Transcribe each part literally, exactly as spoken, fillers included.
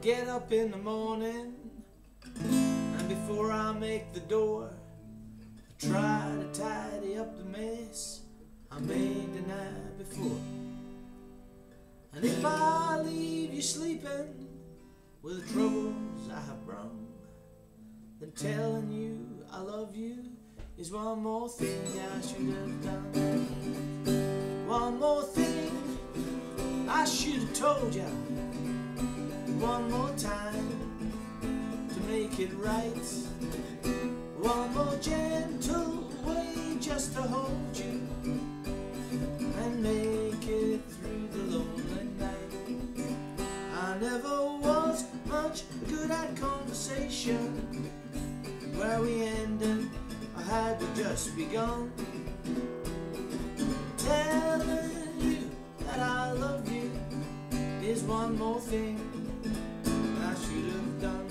get up in the morning, and before I make the door, I try to tidy up the mess I made the night before. And if I leave you sleeping with the troubles I have brung, then telling you I love you is one more thing I should have done. One more thing I should have told you. One more time to make it right. One more gentle way just to hold you and make it through the lonely night. I never was much good at conversation. Where we ended, I had we just begun. Telling you that I love you is one more thing I should have done.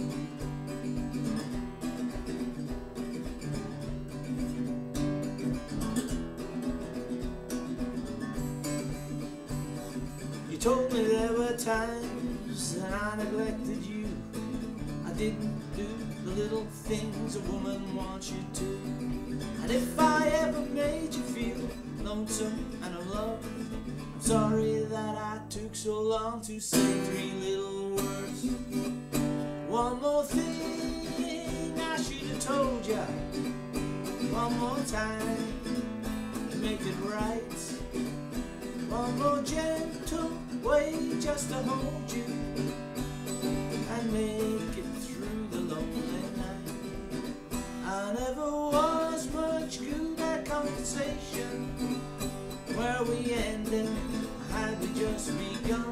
You told me there were times that I neglected you. I didn't do the little things a woman wants you to. And if I ever made you feel lonesome and unloved, I'm sorry that I took so long to say three little words. One more thing I should have told you. One more time to make it right. One more gentle way just to hold you and make it through the lonely night. I never was much good at conversation. Where we ended, had we just begun.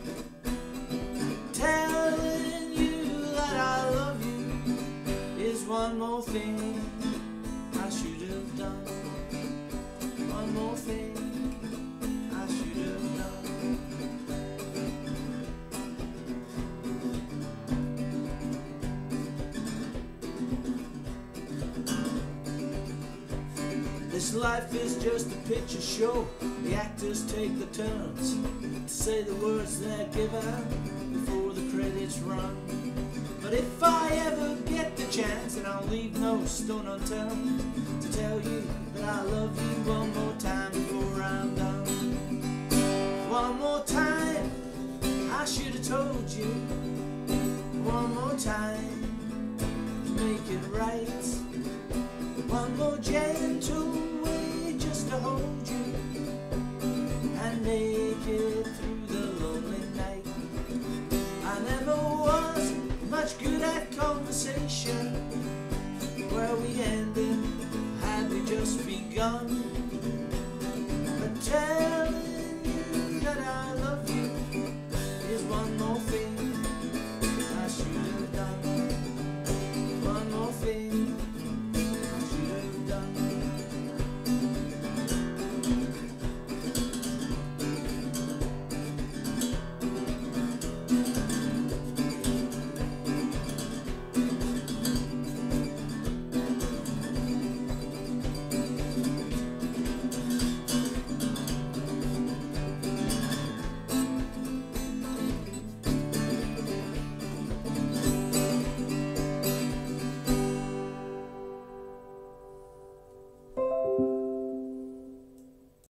Telling you that I love you is one more thing I should have done. One more thing I should have done. This life is just a picture show. The actors take the turns to say the words they're given before the credits run. But if I ever get the chance, then I'll leave no stone unturned to tell you that I love you one more time before I'm done. One more time I should have told you. One more time to make it right.